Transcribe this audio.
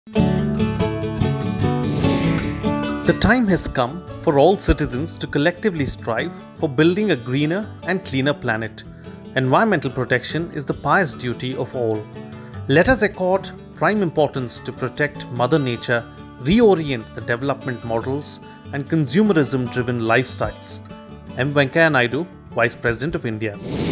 The time has come for all citizens to collectively strive for building a greener and cleaner planet. Environmental protection is the pious duty of all. Let us accord prime importance to protect Mother Nature, reorient the development models and consumerism-driven lifestyles. M. Venkaiah Naidu, Vice President of India.